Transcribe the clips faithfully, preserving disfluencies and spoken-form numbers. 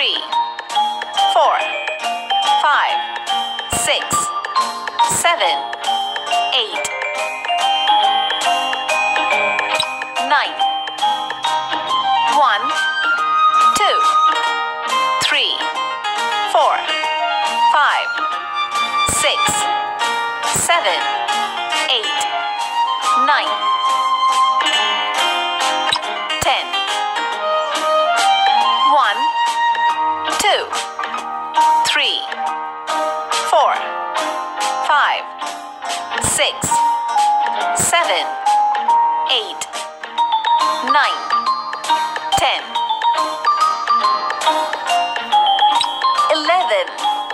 three, four, five, six, seven, eight, nine. One, two, three, four, five, six, seven, eight, nine, ten. One, two, three, four, five, six, seven, eight, nine, ten. Eleven.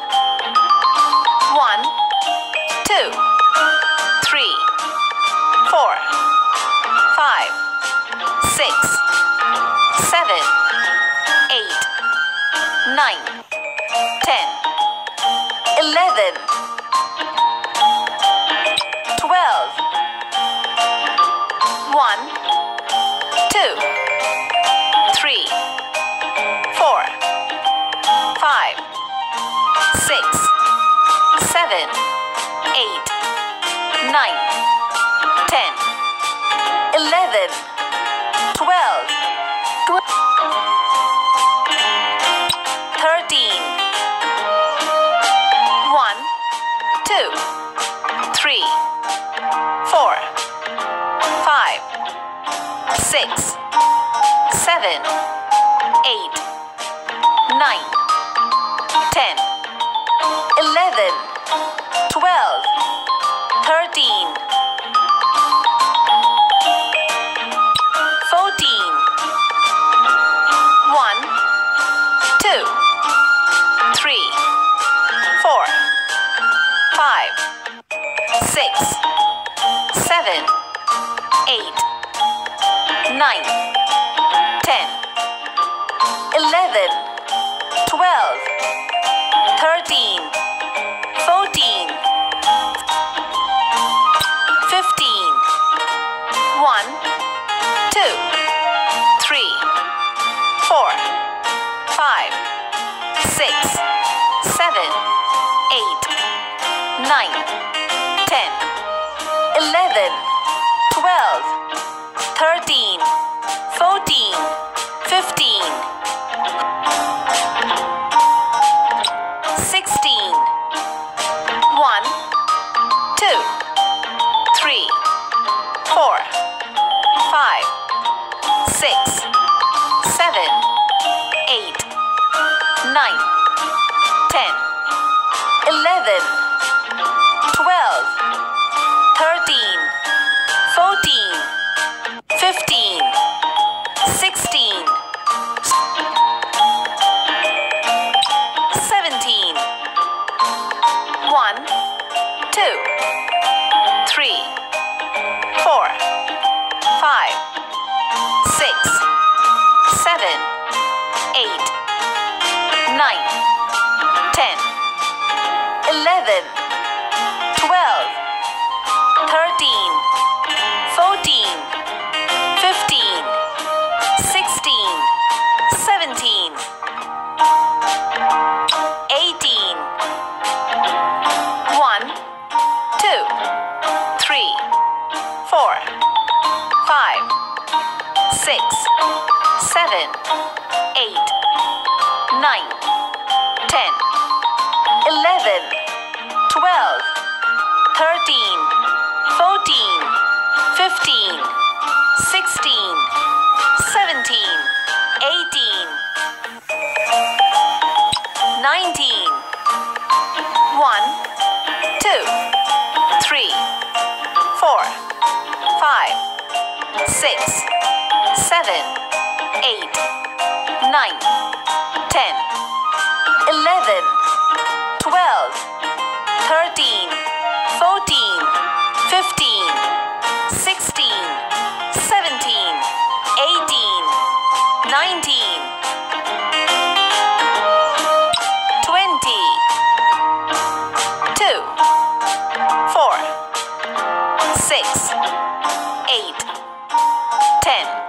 One, two, three, four, five, six, seven, eight, nine, ten. Eleven. Twelve. One, two, three, four, five, six, seven, eight, nine, ten. Eleven. Twelve. Thirteen. One, two, three, four, five, six, seven, eight, nine, ten. Eleven. Twelve. Thirteen. Fourteen. One, two, three, four, five, six, seven, eight, nine, ten. Eleven. Twelve. Thirteen. Fourteen. Fifteen. One, two, three, four, five, six, seven, eight, nine, ten. Eleven. Twelve. Thirteen. Fourteen. Fifteen. Sixteen. One, two, three, four, five, six, seven, eight, nine, ten. Eleven. Twelve. Thirteen. Fourteen. Fifteen. Sixteen. Seventeen. One, two, three, four, five, six, seven, eight, nine, ten. Eleven. Twelve. Thirteen. Fourteen. Fifteen. Sixteen. Seventeen. Eighteen. One, two, three, four, five, six, seven, eight, nine, ten. Eleven. Twelve. Thirteen. Fourteen. Fifteen. Sixteen. Seventeen. Eighteen. Nineteen. One, two, three, four, five, six, seven, eight, nine, ten. Eleven. Twelve. Thirteen. Fourteen. Fifteen. Sixteen. Seventeen. Eighteen. Nineteen. Twenty. Two. Four. Six. Eight. Ten.